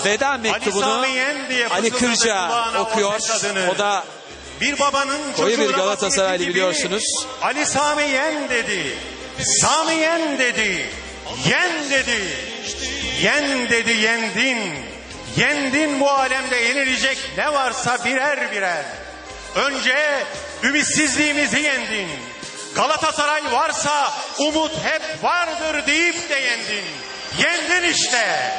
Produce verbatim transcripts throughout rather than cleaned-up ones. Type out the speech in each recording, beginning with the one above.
veda mektubunu Ali Kırca okuyor. O da bir babanın koyu bir Galatasaraylı biliyorsunuz. Ali Sami Yen dedi. Sami Yen dedi. Yen dedi. Yen dedi, yendin. Yendin, bu alemde yenilecek ne varsa birer birer. Önce ümitsizliğimizi yendin. Galatasaray varsa umut hep vardır deyip de yendin. Yendin işte.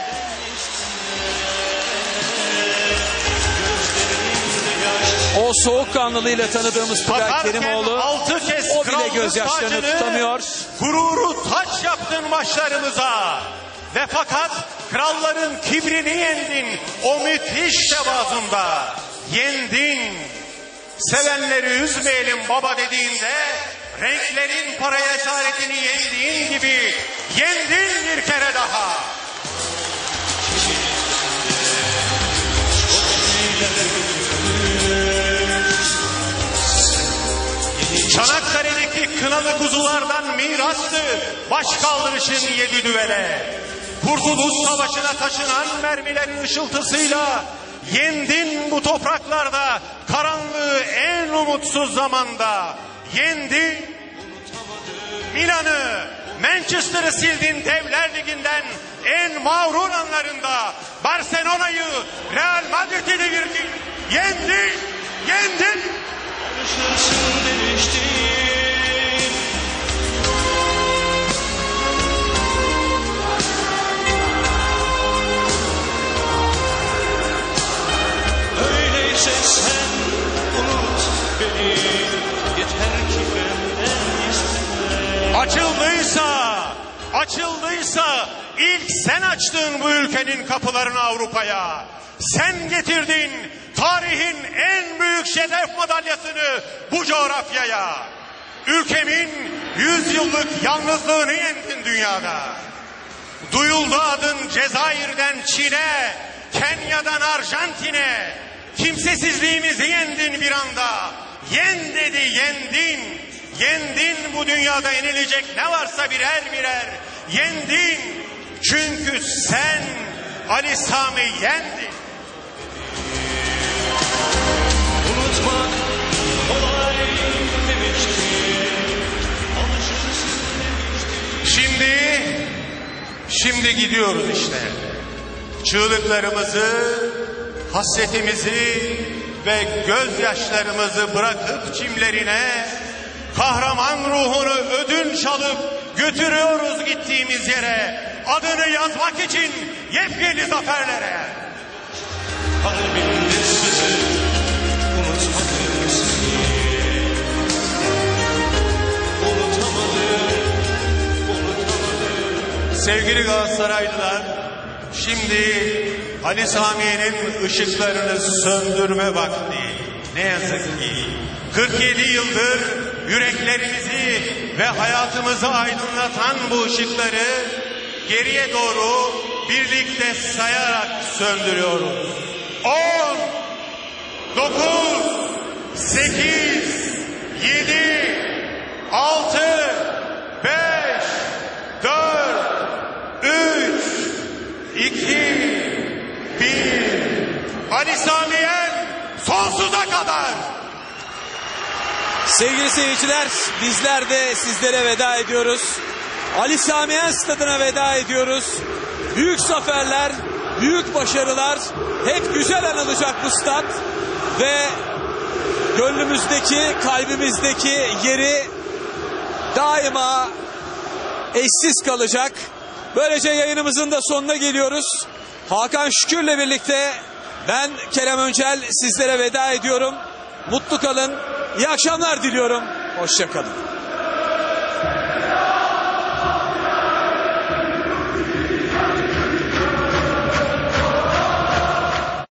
O soğukkanlılığıyla tanıdığımız Tugay Kerimoğlu o bile gözyaşlarını tutamıyor. Gururu taç yaptın maçlarımıza. Ve fakat kralların kibrini yendin o müthiş tevazunda. Yendin. Sevenleri üzmeyelim baba dediğinde renklerin paraya esaretini yendiğin gibi yendin bir kere daha. Çanakkale'deki kınalı kuzulardan mirastı baş kaldırışın yedi düvele. Kurtuluş Savaşı'na taşınan mermilerin ışıltısıyla yendin bu topraklarda karanlığı en umutsuz zamanda. Yendin Milan'ı, Manchester'ı sildin Devler Ligi'nden en mağrur anlarında. Barcelona'yı, Real Madrid'i devirdin. Yendin, yendin. Öyleyse sen unut beni, yeter ki benden isteme. Açıldıysa, açıldıysa ilk sen açtın bu ülkenin kapılarını Avrupa'ya. Sen getirdin tarihin en büyük şeref madalyasını bu coğrafyaya. Ülkemin yüzyıllık yalnızlığını yendin dünyada. Duyuldu adın Cezayir'den Çin'e, Kenya'dan Arjantin'e. Kimsesizliğimizi yendin bir anda. Yen dedi, yendin. Yendin, bu dünyada yenilecek ne varsa birer birer. Yendin. Çünkü sen Ali Sami Yen'din. Unutmak kolay demiştim. Alışırsın demiştim. Şimdi, şimdi gidiyoruz işte. Çığlıklarımızı, hasretimizi ve gözyaşlarımızı bırakıp çimlerine kahraman ruhunu ödünç alıp götürüyoruz gittiğimiz yere. Adını yazmak için yepyeni zaferlere. Kalbimde sızı unutmadım seni. Unutamadım, unutamadım. Sevgili Galatasaraylılar, şimdi Ali Sami'nin ışıklarını söndürme vakti. Ne yazık ki kırk yedi yıldır yüreklerimizi ve hayatımızı aydınlatan bu ışıkları geriye doğru birlikte sayarak söndürüyoruz. On, dokuz, sekiz, yedi, altı, beş, dört, üç, iki, bir. Ali Sami Yen sonsuza kadar. Sevgili seyirciler, bizler de sizlere veda ediyoruz. Ali Sami Yen stadına veda ediyoruz. Büyük zaferler, büyük başarılar, hep güzel anılacak bu stat ve gönlümüzdeki, kalbimizdeki yeri daima eşsiz kalacak. Böylece yayınımızın da sonuna geliyoruz. Hakan Şükür'le birlikte ben Kerem Öncel sizlere veda ediyorum. Mutlu kalın, iyi akşamlar diliyorum. Hoşça kalın.